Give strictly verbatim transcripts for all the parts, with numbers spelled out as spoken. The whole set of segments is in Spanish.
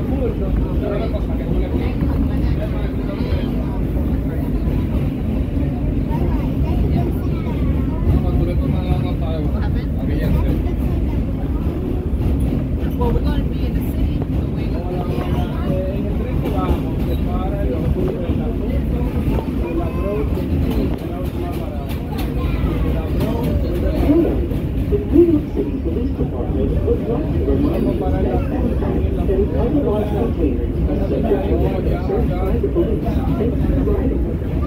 Well, we're going to be in the city, so we're going to be The New York City Police Department would like to remind you that backpacks and unauthorized containers are subject to a search by the police. Thanks for riding with us.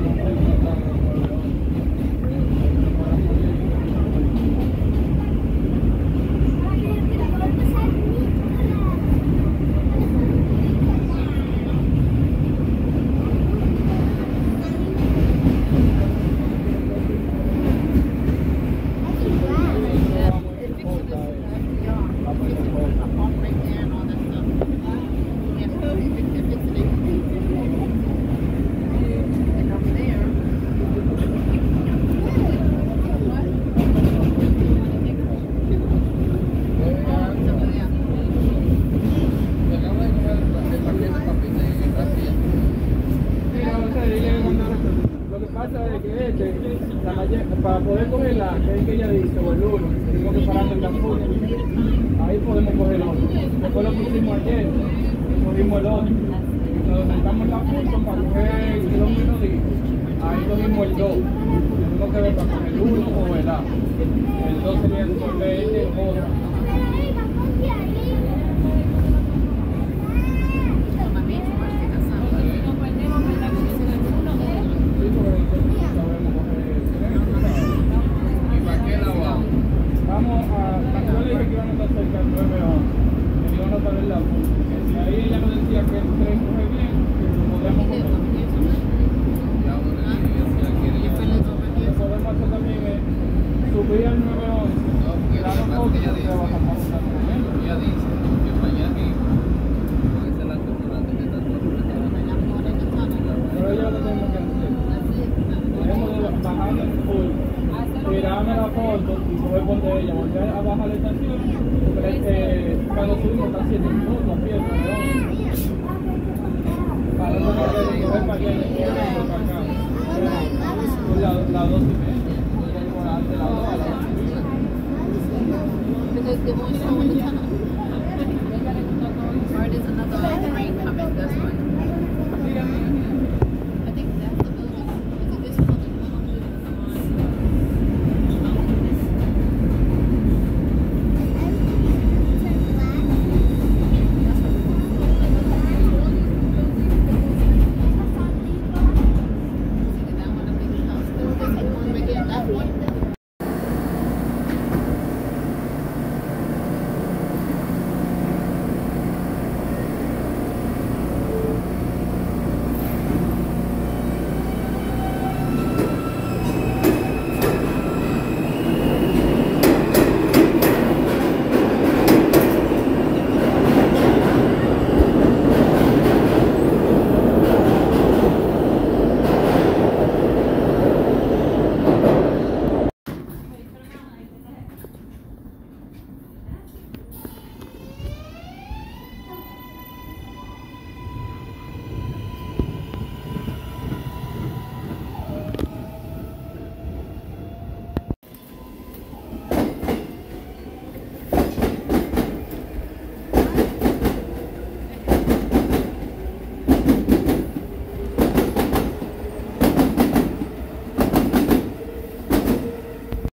Para poder coger la que es que ella dice, o el uno, tenemos que parar en la punta. Ahí podemos coger el otro. Después lo que hicimos ayer, cogimos el otro. Nos sentamos en la punta para coger el kilómetro de ahí cogimos el dos. Tenemos que ver para coger el uno o el A. El dos sería el veinte o